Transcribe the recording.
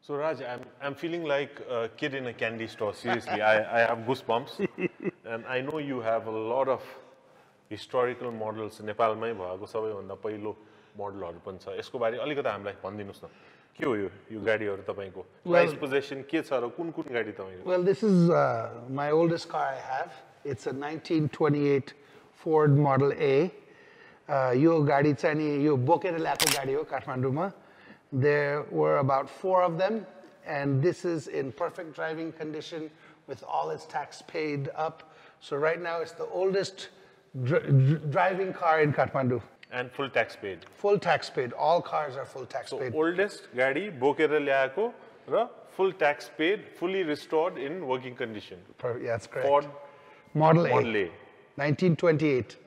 So Raj, I'm feeling like a kid in a candy store. Seriously, I have goosebumps, and I know you have a lot of historical models. नेपालमै भएको सबैभन्दा पहिलो मोडलहरु पनि छ. यसको बारे अलिकति हामीलाई भनिदिनुस् न. के हो यो गाडीहरु तपाईको? Price possession के छ र कुन गाडी तपाईको? Well, this is my oldest car I have. It's a 1928 Ford Model A. यो गाडी चाहिँ नि यो बोकेर ल्याएको गाडी हो काठमाडौँमा. There were about 4 of them, and this is in perfect driving condition with all its tax paid up. So right now it's the oldest driving car in Kathmandu. And full tax paid. Full tax paid. All cars are full tax paid. So oldest gadi bokera ल्याएको र full tax paid, fully restored in working condition. Yeah, that's correct. Ford Model A. 1928.